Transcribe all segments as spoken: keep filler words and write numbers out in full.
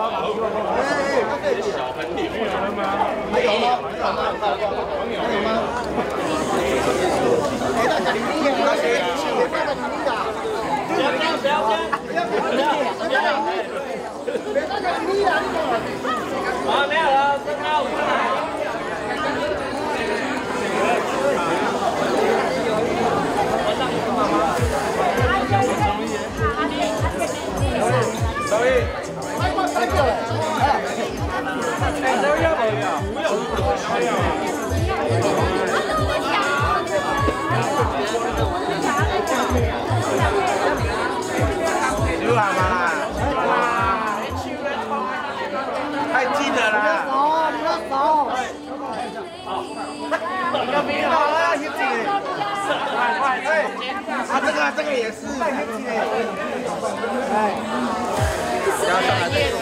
小盆底有了吗？还有吗？还有吗？还有吗？哎，大家你厉害，大家大家你厉害。不要不要不要不要不要不要！大家你厉害，你过来。啊，没有了，身高五来。 周一，快快快过来！哎，周一要不要？不要，不要。有啊嘛？哇！太近了啦！比较少，比较少。好，要不要啊？兄弟，快快对！啊，这个这个也是。哎。 然后上来再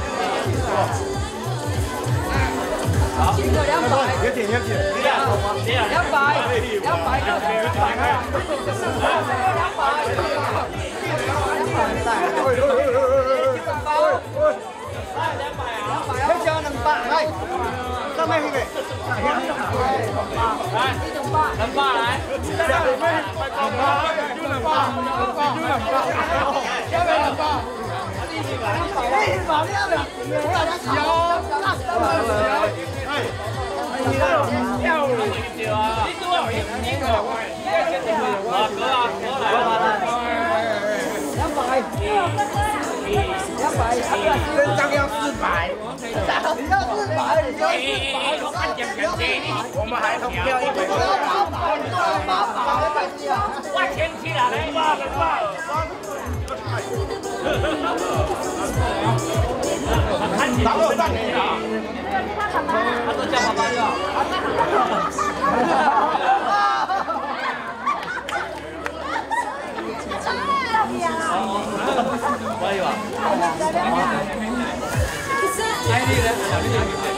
好，两百，别点，别点，两百，两百，两百，两百，两百，两百啊，要交两百，来，上面那个，来，两百来，两百，两百，就两百，就两百，下面两百。 哎，马亮的，有，哎，你那跳了，你多少？你多少？啊，哥啊，哥来了，两百，两百，真张要四百，你要四百，你要四百，我们还同票一百，八百，八百，万千起来了，八百，八百。 打我上你啊！他都叫爸爸叫。可以吧？来，你来，小丽。